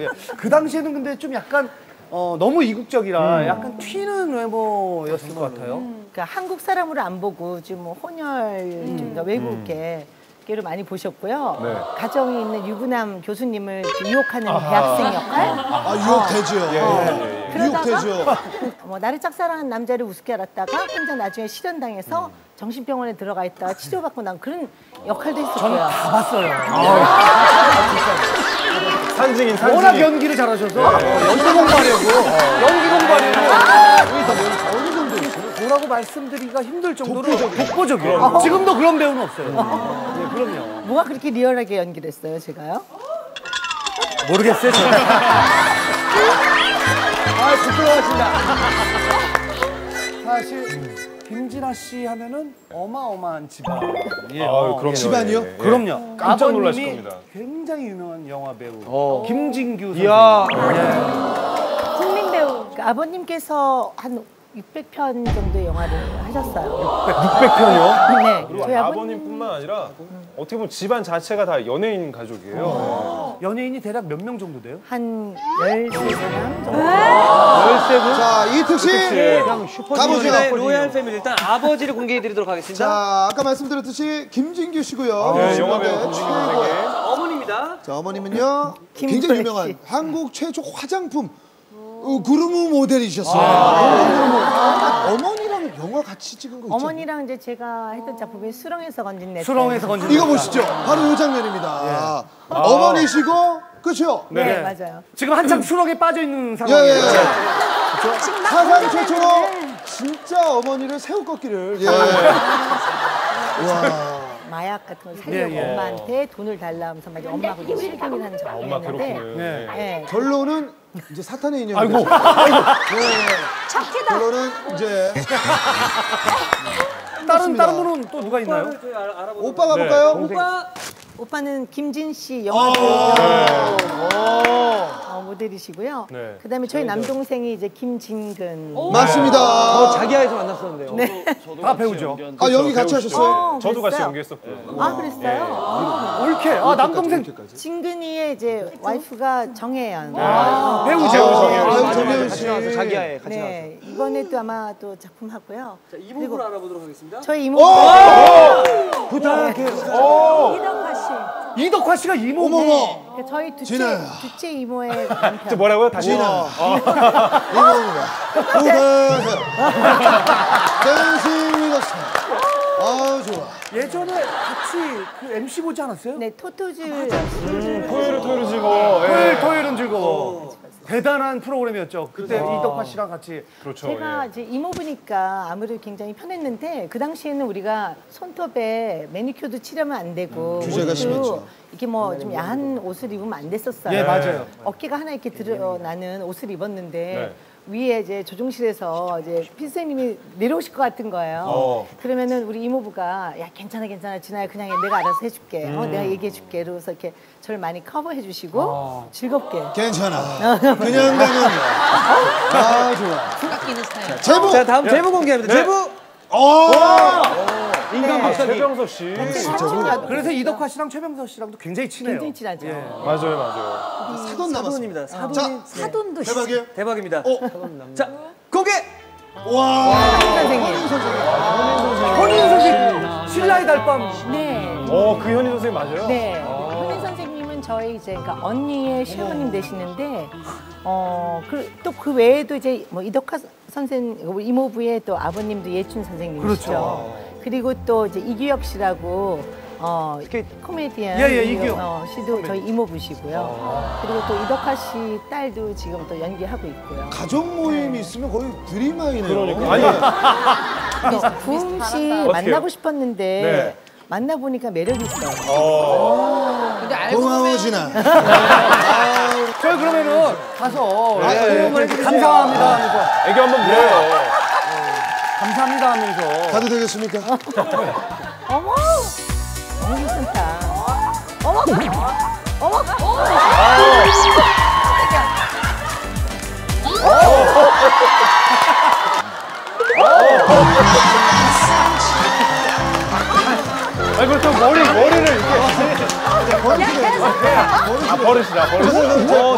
예. 그 당시에는 근데 좀 약간 너무 이국적이라 약간 튀는 외모였을 것 같아요. 그러니까 한국 사람으로 안 보고 지금 뭐 혼혈 외국계를 많이 보셨고요. 네. 가정에 있는 유부남 교수님을 유혹하는 대학생 역할. 유혹되죠. 유혹되죠. 뭐 나를 짝사랑한 남자를 우습게 알았다가 혼자 나중에 실현당해서 정신병원에 들어가 있다가 치료받고 난 그런 역할도 했었고요. 저는 다 봤어요. 산증인. 워낙 연기를 잘하셔서 연기 공부하려고 어느 정도 있어요? 뭐라고 말씀드리기가 힘들 정도로 독보적이에요. 지금도 그런 배우는 없어요. 네, 그럼요. 뭐가 그렇게 리얼하게 연기를 했어요, 제가요? 모르겠어요, 저는. 부끄러워하신다. 사실 김진아 씨 하면은 어마어마한 집안이에요. 그럼요. 집안이요? 예. 그럼요. 깜짝 놀라실 아버님이 겁니다. 굉장히 유명한 영화 배우 김진규 선생님. 국민 배우. 그러니까 아버님께서 한 600편 정도의 영화를 하셨어요. 600편이요? 네. 그리고 저희 아버님뿐만 아니라 어떻게 보면 집안 자체가 다 연예인 가족이에요. 연예인이 대략 몇 명 정도 돼요? 한 13사람 정도. 13분? 자, 이특 씨. 그냥 슈퍼 가보죠. 로얄 패밀리 일단 아버지를 공개해드리도록 하겠습니다. 자, 아까 말씀드렸듯이 김진규 씨고요. 네, 영화배우 김진규 선생님. 어머니입니다. 자, 어머님은요. 굉장히 김블랙 유명한 씨. 한국 최초 화장품 그루무 모델이셨어요. 어머니랑 영화 같이 찍은 거 있죠? 어머니랑 이제 제가 했던 작품이 수렁에서 건진 내. 수렁에서 건진 이거 보시죠. 바로 이 장면입니다. 어머니시고 그렇죠? 네, 맞아요. 지금 한참 수렁에 빠져 있는 예, 상황이에요. 예. 사상 최초로 진짜 어머니를 새우 꺾기를. 예. 와. 마약 같은 걸 살려고 엄마한테 돈을 달라 하면서 막 엄마하고 이제 실갱이를 하는 엄마 작품이었는데 괴롭히는. 네. 네. 결론은 이제 사탄의 인형. 아이고. 착해다. 결론은 이제 다른 분은 또 누가 있나요? 오빠 가볼까요? 오빠는 김진 씨 영화 모델이시고요. 네. 그다음에 저희 남동생이 이제 김진근. 맞습니다. 자기야에서 만났었는데요. 네. 다 배우죠. 아, 연기 같이 하셨어요? 저도 같이 그랬어요? 연기했었고요. 아, 그랬어요? 옳게. 남동생 진근이의 이제 와이프가 정혜연. 배우 정혜연 씨. 자기야에 같이 나왔어요. 네, 이번에 또 아마 또 작품 하고요. 자, 이모부를 알아보도록 하겠습니다. 저희 이모부. 이덕화 씨가 이모. 어머머. 네, 저희 진아야. 둘째 이모의 남편. 뭐라고요? 다시. 진아. 이모입니다. 댄싱이었어. 아, 좋아. 예전에 같이 그 MC 보지 않았어요? 네, 토토즈. 토요일은 즐거워. 토요일은 즐거워. 대단한 프로그램이었죠. 그때 이덕화 씨랑 같이. 그렇죠. 제가 이제 이모부니까 아무래도 굉장히 편했는데 그 당시에는 우리가 손톱에 매니큐어도 칠하면 안 되고 규제가 옷도 심했죠. 이렇게 뭐 좀 야한 옷을 입으면 안 됐었어요. 예, 맞아요. 어깨가 하나 이렇게 드러나는 옷을 입었는데 네. 위에 이제 조종실에서 이제 필쌤님이 내려오실 것 같은 거예요. 그러면은 우리 이모부가 야 괜찮아 진아야 그냥 내가 알아서 해줄게. 내가 얘기해줄게. 이러면서 이렇게 저를 많이 커버해 주시고 즐겁게. 괜찮아. 그냥 가면. 아, 좋아. 생각기는 스타일. 제목. 자, 다음 제보 공개합니다. 제보. 인간 박사님. 최병석 씨. 그래서 이덕화 씨랑 최병석 씨랑도 굉장히 친해요. 굉장히 친하죠. 맞아요. 사돈 남았습니다. 사돈입니다. 사돈. 자, 사돈도 대박이에요. 대박입니다. 자, 공개. 와. 선생님. 현인 선생님. 신라의 달밤. 네. 그 현희 선생님 맞아요? 네. 현인 선생님은 저희 이제 그러니까 언니의 시어머님 되시는데 또 그 외에도 이제 뭐 이덕화 선생 이모부의 또 아버님도 예춘 선생님이시죠. 그렇죠. 그리고 또 이제 이규혁 씨라고 코미디언 이규혁. 씨도 저희 이모부시고요. 그리고 또 이덕화 씨 딸도 지금 또 연기하고 있고요. 가족 모임이 있으면 거의 드림하이네요. 그러니까. 아니, 구음 씨 어떡해요? 만나고 싶었는데 네. 만나보니까 매력이 있어요. 근데 알고 고마워, 보면 진아. 저희 그러면은 가서 예. 감사합니다 하면서 애교 한번 물어요. 감사합니다 하면서 가도 되겠습니까? 어머! 너무 괜찮다. 어머! 어머! 아니, 그렇죠. 머리를 이렇게. 버릇이다.